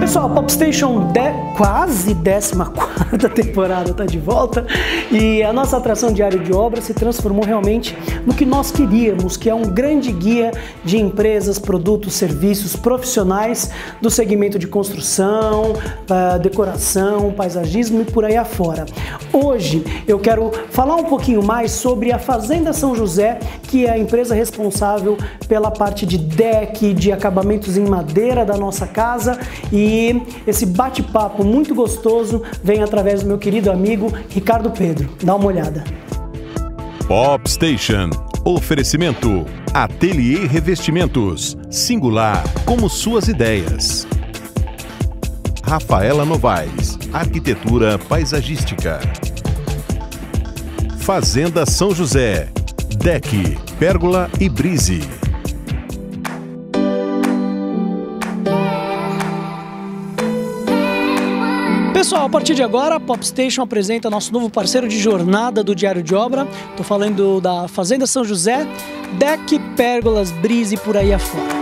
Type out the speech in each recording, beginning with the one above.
Pessoal, a Popstation quase 14ª temporada está de volta e a nossa atração diária de obra se transformou realmente no que nós queríamos, que é um grande guia de empresas, produtos, serviços profissionais do segmento de construção, decoração, paisagismo e por aí afora. Hoje eu quero falar um pouquinho mais sobre a Fazenda São José, que é a empresa responsável pela parte de deck, de acabamentos em madeira da nossa casa, e esse bate-papo muito gostoso vem através do meu querido amigo Ricardo Pedro. Dá uma olhada. Popstation. Oferecimento. Ateliê Revestimentos. Singular como suas ideias. Rafaela Novaes. Arquitetura paisagística. Fazenda São José. Deck, pérgola e brise. Pessoal, a partir de agora, a Popstation apresenta nosso novo parceiro de jornada do Diário de Obra. Estou falando da Fazenda São José, deck, pérgolas, brise e por aí afora.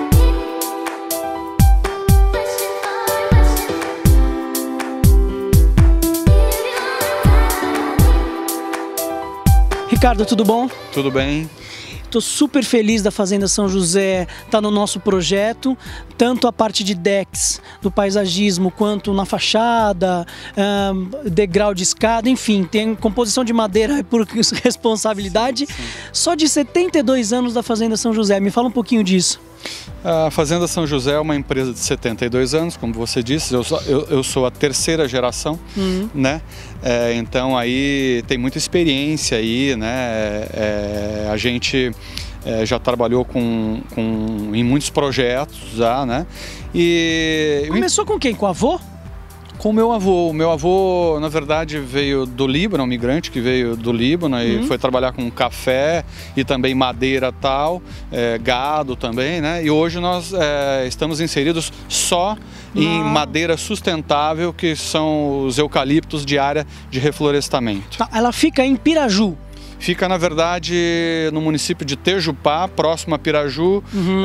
Ricardo, tudo bom? Tudo bem. Estou super feliz da Fazenda São José estar no nosso projeto, tanto a parte de decks do paisagismo quanto na fachada, degrau de escada, enfim, tem composição de madeira por responsabilidade. Sim. Só de 72 anos da Fazenda São José, me fala um pouquinho disso. A Fazenda São José é uma empresa de 72 anos, como você disse, eu sou a terceira geração, né? Então aí tem muita experiência aí, né? A gente já trabalhou em muitos projetos já, né? E começou com quem? Com o avô? Com o meu avô. O meu avô, na verdade, veio do Líbano, um migrante que veio do Líbano e foi trabalhar com café e também madeira tal, gado também, né? E hoje nós estamos inseridos só em madeira sustentável, que são os eucaliptos de área de reflorestamento. Tá, ela fica em Piraju. Fica, na verdade, no município de Tejupá, próximo a Piraju,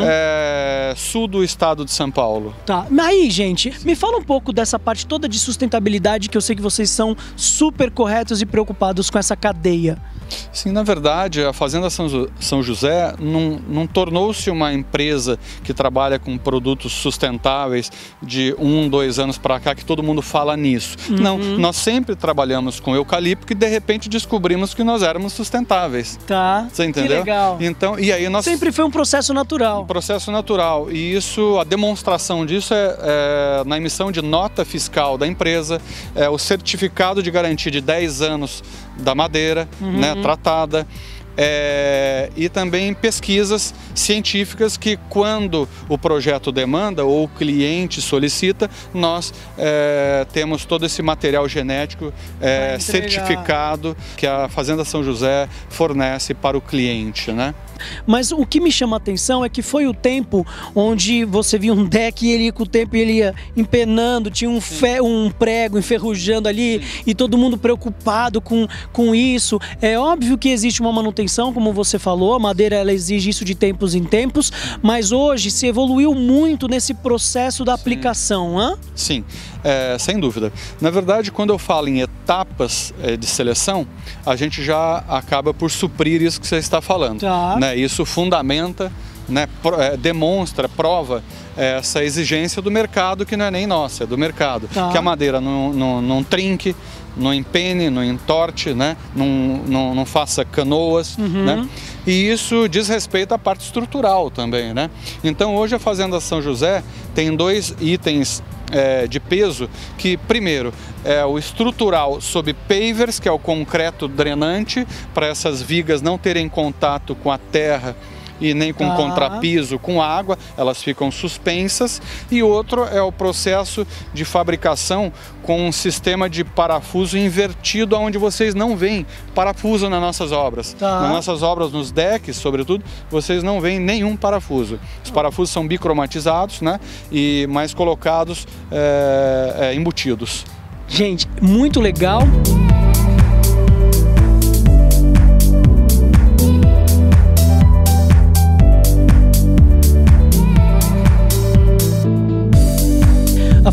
sul do estado de São Paulo. Tá, mas aí, gente, me fala um pouco dessa parte toda de sustentabilidade, que eu sei que vocês são super corretos e preocupados com essa cadeia. Sim, na verdade, a Fazenda São José não tornou-se uma empresa que trabalha com produtos sustentáveis de 2 anos para cá, que todo mundo fala nisso. Não, nós sempre trabalhamos com eucalipto, que de repente descobrimos que nós éramos sustentáveis. Tá, você entendeu? Que legal. Então, e aí nós... Sempre foi um processo natural. Um processo natural. E isso, a demonstração disso é na emissão de nota fiscal da empresa, o certificado de garantia de 10 anos da madeira, né, tratada, e também pesquisas científicas que, quando o projeto demanda ou o cliente solicita, nós temos todo esse material genético certificado que a Fazenda São José fornece para o cliente, né? Mas o que me chama a atenção é que foi o tempo onde você via um deck e ele, com o tempo, ele ia empenando, tinha um prego enferrujando ali. Sim. E todo mundo preocupado com isso. É óbvio que existe uma manutenção, como você falou, a madeira ela exige isso de tempos em tempos, mas hoje se evoluiu muito nesse processo da aplicação, hein? Sim, sem dúvida. Na verdade, quando eu falo em etapas de seleção, a gente já acaba por suprir isso que você está falando. Tá. Né? Isso fundamenta, né, demonstra, prova essa exigência do mercado, que não é nem nossa, é do mercado. Tá. Que a madeira não trinque, não empene, não entorte, né? não faça canoas, né? E isso diz respeito à parte estrutural também, né? Então hoje a Fazenda São José tem 2 itens de peso, que primeiro é o estrutural sob pavers, que é o concreto drenante, para essas vigas não terem contato com a terra e nem com contrapiso, com água, elas ficam suspensas. E outro é o processo de fabricação com um sistema de parafuso invertido, onde vocês não veem parafuso nas nossas obras. Nas nossas obras, nos decks, sobretudo, vocês não veem nenhum parafuso. Os parafusos são bicromatizados, né? E mais colocados embutidos. Gente, muito legal.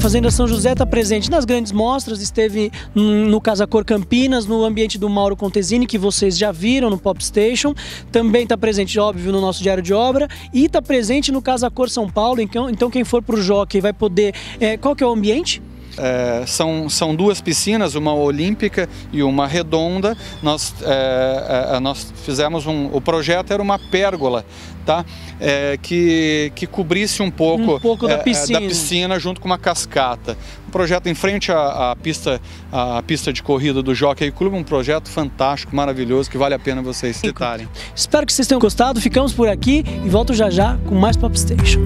Fazenda São José está presente nas grandes mostras, esteve no Casa Cor Campinas, no ambiente do Mauro Contesini, que vocês já viram no Pop Station. Também está presente, óbvio, no nosso Diário de Obra. E está presente no Casa Cor São Paulo. Então quem for para o Jockey vai poder... qual que é o ambiente? São duas piscinas, uma olímpica e uma redonda. Nós fizemos o projeto era uma pérgola, tá? Que cobrisse um pouco da piscina junto com uma cascata. Um projeto em frente à pista de corrida do Jockey Club, um projeto fantástico, maravilhoso, que vale a pena vocês citarem. Espero que vocês tenham gostado, ficamos por aqui e volto já com mais Pop Station.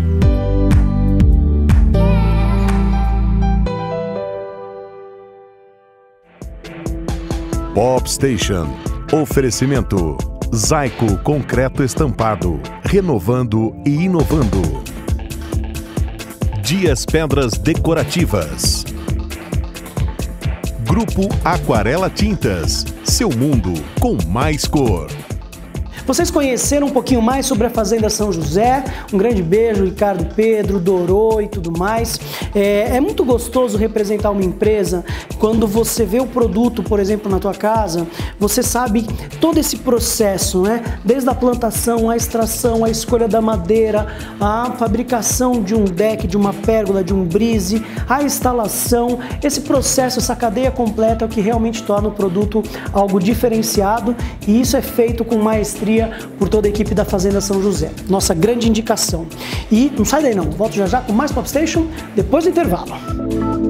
Pop Station. Oferecimento Zaico Concreto Estampado, renovando e inovando. Dias Pedras Decorativas. Grupo Aquarela Tintas, seu mundo com mais cor. Vocês conheceram um pouquinho mais sobre a Fazenda São José. Um grande beijo, Ricardo, Pedro, Dorô e tudo mais. É muito gostoso representar uma empresa quando você vê o produto, por exemplo, na tua casa, você sabe todo esse processo, né? Desde a plantação, a extração, a escolha da madeira, a fabricação de um deck, de uma pérgola, de um brise, a instalação. Esse processo, essa cadeia completa é o que realmente torna o produto algo diferenciado, e isso é feito com maestria por toda a equipe da Fazenda São José. Nossa grande indicação. E não sai daí não, volto já com mais Pop Station depois do intervalo.